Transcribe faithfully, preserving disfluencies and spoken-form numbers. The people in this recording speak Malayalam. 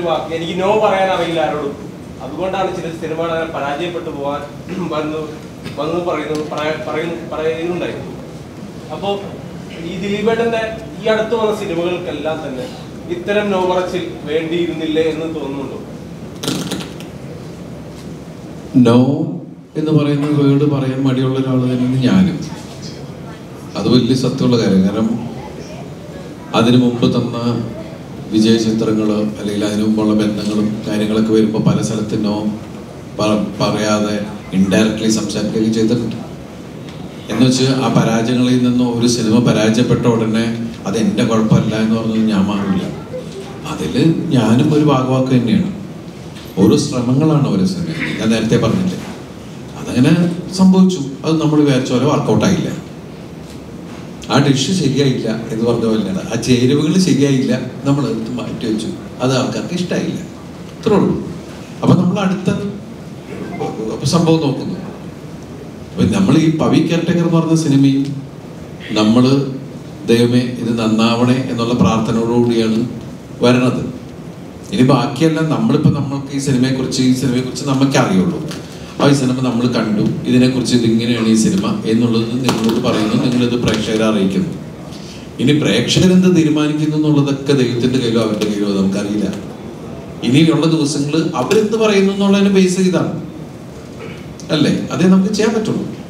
എനിക്ക് നോ പറയാൻ അറിയില്ല ആരോടും. അതുകൊണ്ടാണ് ചില സിനിമകൾ അങ്ങനെ പരാജയപ്പെട്ടു പോകാൻ വന്നു വന്നു പറയുന്നത് പറയുന്നു പറയുന്നുണ്ടായിരുന്നു. അപ്പോൾ ഈ ദിലീപേട്ടന്റെ ഈ അടുത്ത് വന്ന സിനിമകൾക്കെല്ലാം തന്നെ ഇത്തരം നോ പറച്ചിൽ വേണ്ടിയിരുന്നില്ലേ എന്ന് തോന്നുന്നുണ്ടോ? നോ എന്ന് പറയുന്ന വേർഡ് പറയാൻ മടിയുള്ള ഒരാൾ തന്നെയാണ് ഞാനും. അത് വലിയ സത്യമുള്ള കാര്യം. കാരണം അതിനു മുമ്പ് തന്ന വിജയ ചിത്രങ്ങൾ അല്ലെങ്കിൽ അതിനു മുമ്പുള്ള ബന്ധങ്ങളും കാര്യങ്ങളൊക്കെ വരുമ്പോൾ പല സ്ഥലത്ത് നോ പറയാതെ ഇൻഡയറക്ട്ലി സംസാരിക്കുകയും ചെയ്തിട്ടുണ്ട്. എന്ന് വെച്ച് ആ പരാജയങ്ങളിൽ നിന്നും ഒരു സിനിമ പരാജയപ്പെട്ട ഉടനെ അത് എൻ്റെ കുഴപ്പമല്ല എന്ന് പറഞ്ഞത് ഞാൻ മാറില്ല. അതിൽ ഞാനും ഒരു ഭാഗവാക്ക് തന്നെയാണ്. ഓരോ ശ്രമങ്ങളാണ് ഓരോ സിനിമ. ഞാൻ നേരത്തെ പറഞ്ഞില്ലേ, അതങ്ങനെ സംഭവിച്ചു. അത് നമ്മൾ വിചാരിച്ച പോലെ വർക്കൗട്ടായില്ല. ആ ഡിഷ് ശരിയായില്ല എന്ന് പറഞ്ഞ പോലെയാണ്. ആ ചേരുവകൾ ശരിയായില്ല, നമ്മൾ എടുത്ത് മാറ്റി വെച്ചു. അത് ആൾക്കാർക്ക് ഇഷ്ടമായില്ല. ഇത്രേ ഉള്ളൂ. അപ്പം നമ്മൾ അടുത്ത സംഭവം നോക്കുന്നു. അപ്പം നമ്മൾ ഈ പവി കെയർടേക്കർ എന്ന് പറഞ്ഞ സിനിമയും നമ്മൾ ദൈവമേ ഇത് നന്നാവണേ എന്നുള്ള പ്രാർത്ഥനയോടുകൂടിയാണ് വരണത്. ഇനി ബാക്കിയെല്ലാം നമ്മളിപ്പോൾ നമ്മൾക്ക് ഈ സിനിമയെക്കുറിച്ച് ഈ സിനിമയെക്കുറിച്ച് നമുക്ക് അറിയുള്ളൂ. ആ ഈ സിനിമ നമ്മൾ കണ്ടു, ഇതിനെക്കുറിച്ച് ഇതിങ്ങനെയാണ് ഈ സിനിമ എന്നുള്ളത് നിങ്ങളോട് പറയുന്നു, നിങ്ങളിത് പ്രേക്ഷകരെ അറിയിക്കുന്നു. ഇനി പ്രേക്ഷകരെന്ത് തീരുമാനിക്കുന്നു എന്നുള്ളതൊക്കെ ദൈവത്തിൻ്റെ കയ്യിലോ അവരുടെ കയ്യിലോ നമുക്കറിയില്ല. ഇനിയുള്ള ദിവസങ്ങൾ അവരെന്ത് പറയുന്നു എന്നുള്ളതിനെ ബേസ് ചെയ്താണ് അല്ലേ? അതേ നമുക്ക് ചെയ്യാൻ പറ്റുള്ളൂ.